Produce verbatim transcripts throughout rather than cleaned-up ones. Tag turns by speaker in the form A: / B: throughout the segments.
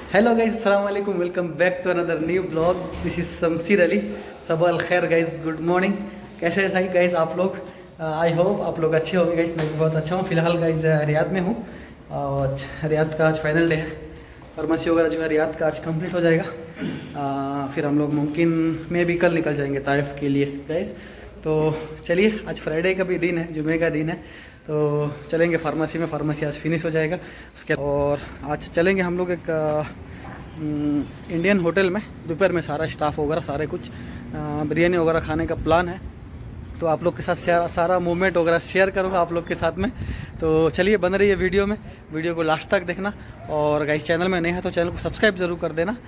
A: Hello guys, अस्सलाम वालेकुम, welcome back to another new vlog. This is Shamsheer Ali. सबा अल खैर गाइस, गुड मॉर्निंग। कैसे हैं सही गाइस आप लोग? आई होप आप लोग अच्छे होंगे गाइस। मैं भी बहुत अच्छा हूँ। फिलहाल गाइस रियाद में हूँ और रियाद का आज फाइनल डे है। फार्मेसी वगैरह जो है रियाद का आज कंप्लीट हो जाएगा। आ, फिर हम लोग मुमकिन में भी कल निकल जाएंगे ताइफ के लिए गाइस। तो चलिए, आज फ्राइडे का भी दिन है, जुमे का दिन है, तो चलेंगे फार्मेसी में। फार्मेसी आज फिनिश हो जाएगा उसके, और आज चलेंगे हम लोग एक आ, इंडियन होटल में। दोपहर में सारा स्टाफ वगैरह सारे कुछ बिरयानी वगैरह खाने का प्लान है, तो आप लोग के साथ सारा, सारा मूवमेंट वगैरह शेयर करूंगा आप लोग के साथ में। तो चलिए, बन रही है वीडियो में, वीडियो को लास्ट तक देखना। और गाइस चैनल में नए हैं तो चैनल को सब्सक्राइब ज़रूर कर देना।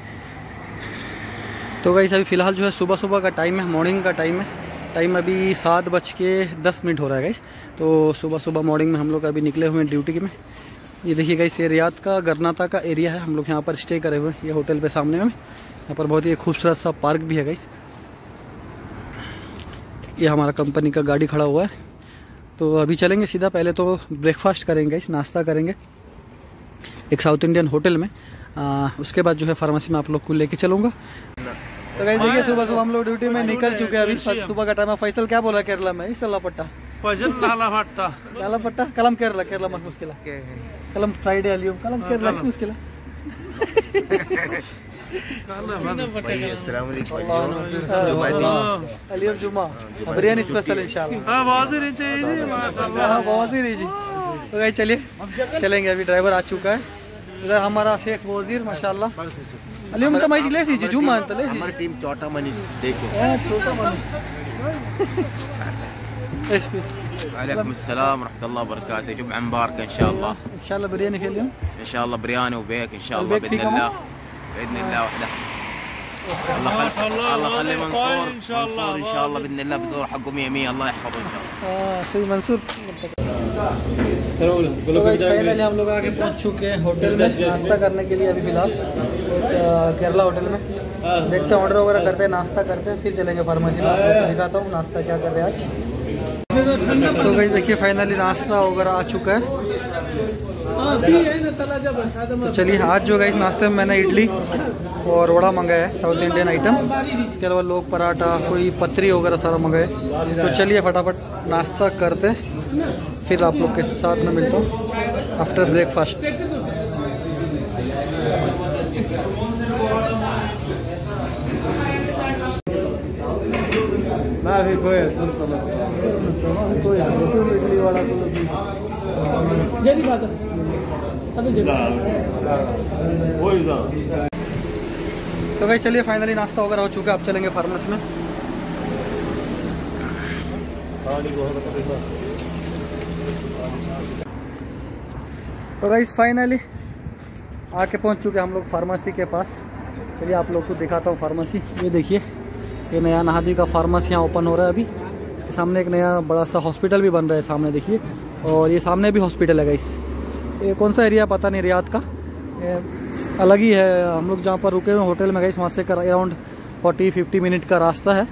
A: तो गाइस अभी फ़िलहाल जो है सुबह सुबह का टाइम है, मॉर्निंग का टाइम है। टाइम अभी सात बज के दस मिनट हो रहा है गाइस। तो सुबह सुबह मॉर्निंग में हम लोग अभी निकले हुए हैं ड्यूटी में। ये देखिए गाइस, ये रियाद का गरनाता का एरिया है। हम लोग यहाँ पर स्टे करे हुए हैं, ये होटल पे सामने में। यहाँ पर बहुत ही खूबसूरत सा पार्क भी है गाइस। ये हमारा कंपनी का गाड़ी खड़ा हुआ है। तो अभी चलेंगे सीधा, पहले तो ब्रेकफास्ट करेंगे गाइस, नाश्ता करेंगे एक साउथ इंडियन होटल में। आ, उसके बाद जो है फार्मेसी में आप लोग को लेके चलूँगा। तो गाइस देखिए, सुबह सुबह हम लोग ड्यूटी में निकल चुके हैं। अभी सुबह का टाइम है। फैसल क्या बोला केरला में? इसला पट्टा लाला पट्टा कलम केरला केरला मत मुश्किल कलम फ्राइडे अलियम कलम केरला मुश्किल अलियम जुमा बिरयानी स्पेशल इंशाल्लाह। बहुत ही जी। तो गाइस चलिए चलेंगे। अभी ड्राइवर आ चुका है इधर, हमारा शेख वजीर माशाल्लाह। अलियम तो मैं ले सी जुमा तो ले सी हमारी टीम छोटा मनीष देखो छोटा मनीष एसपी।
B: वालेकुम अस्सलाम रहमतुल्लाह बरकातहू। जुम्आ मुबारक इंशाल्लाह।
A: इंशाल्लाह बिरयानी के लिए
B: इंशाल्लाह बिरयानी वबेक इंशाल्लाह बिइذنillah बिइذنillah वحده। الله الله خلي منصور منصور ان شاء الله باذن الله بزور حقه مية مية الله يحفظه ان شاء الله।
A: اه सही मंसूर। तो गाइस फाइनली हम लोग आके पहुंच चुके हैं होटल में नाश्ता करने के लिए। अभी फिलहाल केरला होटल में देखते हैं, ऑर्डर वगैरह करते हैं, नाश्ता करते हैं, फिर चलेंगे फार्मेसी में। आपको दिखाता हूँ नाश्ता क्या कर रहे हैं आज। तो गाइस देखिए फाइनली नाश्ता वगैरह आ चुका है। तो चलिए, आज जो गाइस नाश्ते में मैंने इडली और वड़ा मंगाया है, साउथ इंडियन आइटम। इसके अलावा लोग पराठा, कोई पत्री वगैरह सारा मंगाए। तो चलिए फटाफट नाश्ता करते, फिर आप लोग के साथ में मिलता हूँ आफ्टर ब्रेकफास्ट। तो भाई चलिए फाइनली नाश्ता वगैरह हो चुका है। अब चलेंगे फार्मेसी में। तो गाइस फाइनली आके पहुंच चुके हैं हम लोग फार्मेसी के पास। चलिए आप लोग को दिखाता हूँ फार्मेसी। ये देखिए, ये नया नहादी का फार्मेसी यहाँ ओपन हो रहा है अभी। इसके सामने एक नया बड़ा सा हॉस्पिटल भी बन रहा है सामने देखिए, और ये सामने भी हॉस्पिटल है गाइस। ये कौन सा एरिया पता नहीं, रियाद का अलग ही है। हम लोग जहाँ पर रुके हुए होटल में गाइस, वहाँ से अराउंड फोर्टी फिफ्टी मिनट का रास्ता है।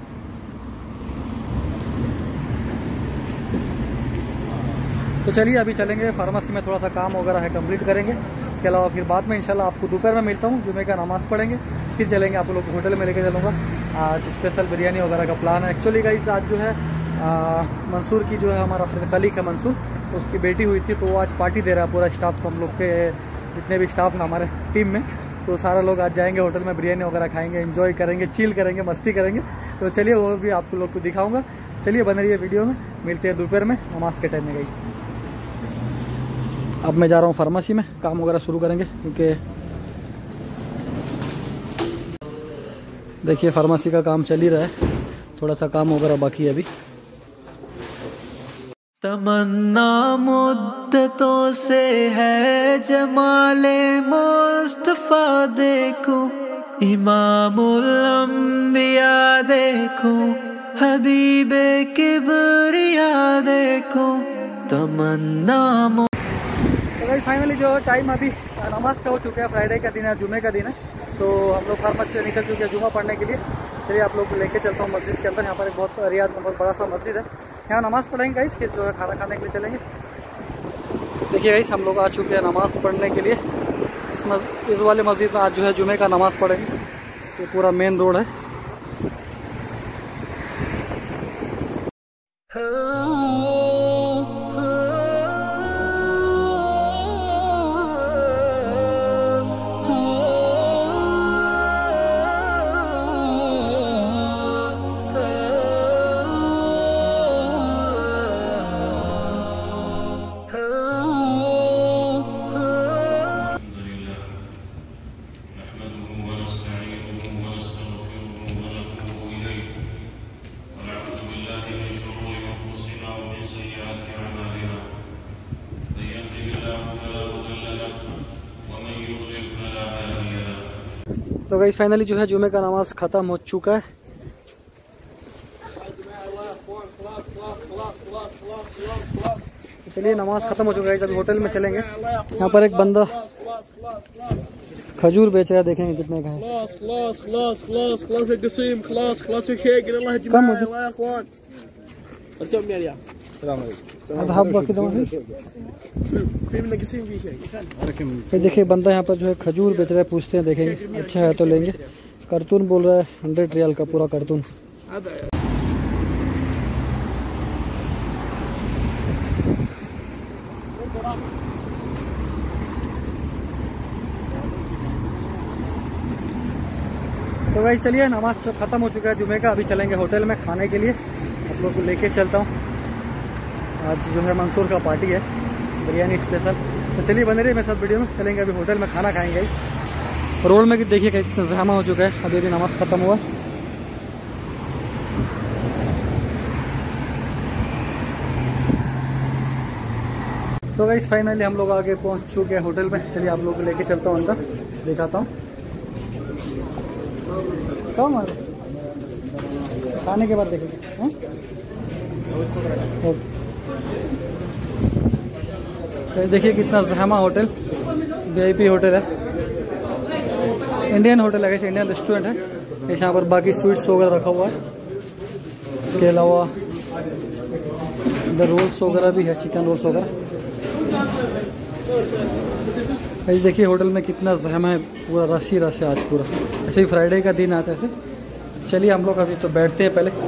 A: तो चलिए अभी चलेंगे फार्मेसी में, थोड़ा सा काम वगैरह है कंप्लीट करेंगे। इसके अलावा फिर बाद में इंशाल्लाह आपको दोपहर में मिलता हूँ, जुमे का नमाज़ पढ़ेंगे, फिर चलेंगे। आप लोग को होटल में लेके चलूँगा। आज स्पेशल बिरयानी वगैरह का प्लान है। एक्चुअली गाइस आज जो है आ, मंसूर की जो है हमारा कलीग है मंसूर, तो उसकी बेटी हुई थी, तो वो आज पार्टी दे रहा है पूरा स्टाफ को। हम लोग के जितने भी स्टाफ हैं हमारे टीम में, तो सारा लोग आज जाएंगे होटल में, बिरयानी वगैरह खाएंगे, एंजॉय करेंगे, चिल करेंगे, मस्ती करेंगे। तो चलिए वो भी आप लोग को दिखाऊँगा। चलिए बन रही है वीडियो में, मिलते हैं दोपहर में नमाज के टाइम में गाइस। अब मैं जा रहा हूँ फार्मेसी में, काम वगैरह शुरू करेंगे, क्योंकि देखिए फार्मेसी का काम चल ही रहा है, थोड़ा सा काम वगैरह बाकी है अभी।
C: तमन्ना मुद्दतों से है जमाले मुस्तफा देखूं, इमामुल अंबिया देखूं, हबीबे किबरिया देखूं, तमन्ना।
A: तो फाइनली जो टाइम अभी नमाज का हो चुका है, फ्राइडे का दिन है, जुमे का दिन है, तो हम लोग फार्मेसी से निकल चुके हैं जुमा पढ़ने के लिए। चलिए आप लोग को लेके चलता हूँ मस्जिद के अंदर। यहाँ पर एक बहुत रियाद में बहुत बड़ा सा मस्जिद है, यहाँ नमाज़ पढ़ेंगे गाइस, फिर जो है खाना खाने के लिए चलेंगे। देखिए गाइस हम लोग आ चुके हैं नमाज़ पढ़ने के लिए। इस मस, इस वाले मस्जिद में आज जो है जुमे का नमाज़ पढ़ेंगे। ये पूरा मेन रोड है। तो गाइस फाइनली जो है जुमे का नमाज ख़त्म हो चुका है। चलिए नमाज ख़त्म हो चुका है, अभी होटल में चलेंगे। यहाँ पर एक बंदा खजूर बेच रहा है, देखेंगे कितने का है। ये देखिए बंदा यहाँ पर जो है खजूर बेच रहा है, पूछते हैं देखेंगे, अच्छा है तो लेंगे। कार्टून बोल रहा है हंड्रेड रियाल का पूरा कार्टून। तो भाई चलिए नमाज ख़त्म हो चुका है जुमे का, अभी चलेंगे होटल में खाने के लिए। आप लोग को लेके चलता हूँ। आज जो है मंसूर का पार्टी है, बिरयानी स्पेशल। तो चलिए बने रहिए मेरे साथ वीडियो में। चलेंगे अभी होटल में खाना खाएंगे। रोड में देखिए कितना ज़हमा हो चुका है, अभी अभी नमाज ख़त्म हुआ। तो गाइस फाइनली हम लोग आगे पहुंच चुके हैं होटल में। चलिए आप लोग को लेके चलता हूँ, अंदर दिखाता हूँ। कम खाने के बाद देखेंगे। देखिए कितना ज़हमा होटल, वीआईपी होटल है, इंडियन होटल है, कैसे इंडियन रेस्टोरेंट है। इस यहाँ पर बाकी स्वीट्स वगैरह रखा हुआ है। इसके अलावा इधर रोल्स वगैरह भी है, चिकन रोल्स वगैरह। ऐसे देखिए होटल में कितना ज़हमा है, पूरा रश ही रश है आज पूरा। ऐसे ही फ्राइडे का दिन आता है ऐसे। चलिए हम लोग अभी तो बैठते हैं पहले।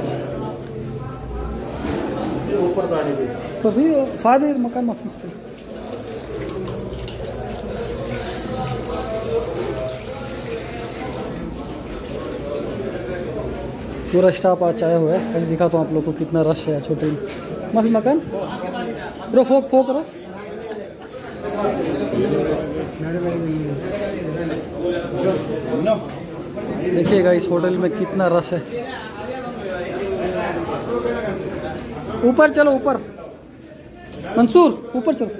A: तो फिर फादर मकान महफूज पे पूरा स्टाफ आज आया हुआ है। ऐसे दिखाता हूँ आप लोग को कितना रश है छोटे माफी मकान। ब्रो फोक फोक करो। देखिएगा इस होटल में कितना रश है। ऊपर चलो, ऊपर मंसूर ऊपर चलो।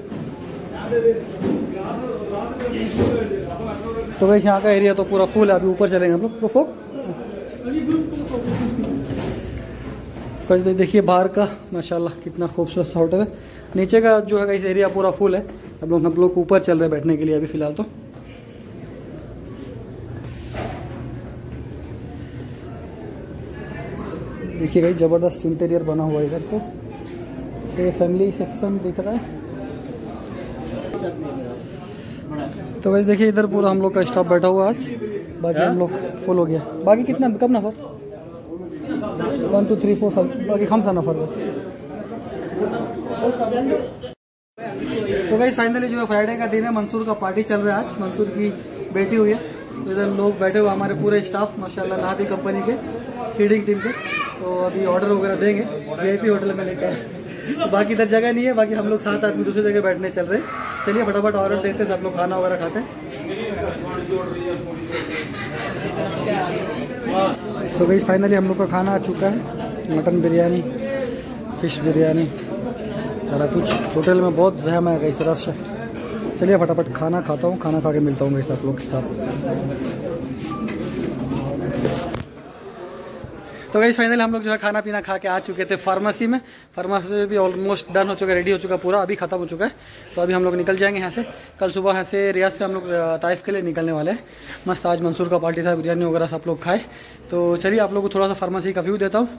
A: तो वैसे यहाँ का एरिया तो पूरा फुल है, अभी ऊपर चलेंगे हम लोग। तो फोक देखिए बाहर का माशाल्लाह कितना खूबसूरत सा होटल है। नीचे का जो है इस एरिया पूरा फुल है। अब लोग हम लोग ऊपर चल रहे हैं बैठने के लिए अभी फ़िलहाल। तो देखिए भाई ज़बरदस्त इंटीरियर बना हुआ है इधर। तो ये फैमिली सेक्शन दिख रहा है। तो वैसे देखिए इधर पूरा हम लोग का स्टाफ बैठा हुआ आज। बाकी हम लोग फुल हो गया। बाकी कितना कब नफर? One two three four five, बाकी खमसा नफर। तो गाइस फाइनली जो है फ्राइडे का दिन है, मंसूर का पार्टी चल रहा है आज। मंसूर की बेटी हुई है, तो इधर लोग बैठे हुए हमारे पूरे स्टाफ माशाल्लाह नादी कंपनी के सीडिंग टीम के। तो अभी ऑर्डर वगैरह देंगे, वीआईपी होटल में लेकर। तो बाकी इधर जगह नहीं है, बाकी हम लोग सात आदमी दूसरी जगह बैठने चल रहे हैं। चलिए फटाफट ऑर्डर देते हैं, सब लोग खाना वगैरह खाते हैं। तो गाइस फाइनली हम लोग का खाना आ चुका है, मटन बिरयानी, फिश बिरयानी, सारा कुछ। होटल में बहुत जहम है गाइस, रश है। चलिए फटाफट खाना खाता हूँ, खाना खा के मिलता हूँ गाइस आप लोग के साथ। तो गाइस फाइनली हम लोग जो है खाना पीना खा के आ चुके थे फार्मेसी में। फार्मेसी में भी ऑलमोस्ट डन हो चुका है, रेडी हो चुका है पूरा, अभी खत्म हो चुका है। तो अभी हम लोग निकल जाएंगे यहाँ से। कल सुबह यहाँ से रियाज से हम लोग ताइफ के लिए निकलने वाले हैं। मस्त आज मंसूर का पार्टी था, बिरयानी वगैरह सब लोग खाए। तो चलिए आप लोग को थोड़ा सा फार्मेसी का व्यू देता हूँ।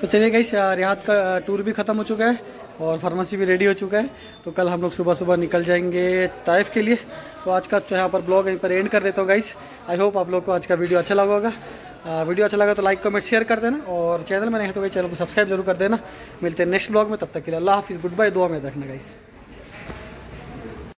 A: चलिए गाइस, रियाद का टूर भी ख़त्म हो चुका है और फार्मेसी भी रेडी हो चुका है। तो कल हम लोग सुबह सुबह निकल जाएंगे ताइफ के लिए। तो आज का यहाँ पर ब्लॉग यहीं पर एंड कर देता हूँ गाइस। आई होप आप लोग को आज का वीडियो अच्छा लगा होगा। आ, वीडियो अच्छा लगा तो लाइक कमेंट शेयर कर देना और चैनल में नहीं है तो भाई चैनल को सब्सक्राइब जरूर कर देना। मिलते हैं नेक्स्ट ब्लॉग में, तब तक के लिए अल्लाह हाफिज़, गुड बाय, दुआ में रखना गाइस।